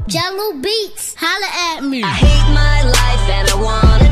Jello Beats, holla at me. I hate my life and I wanna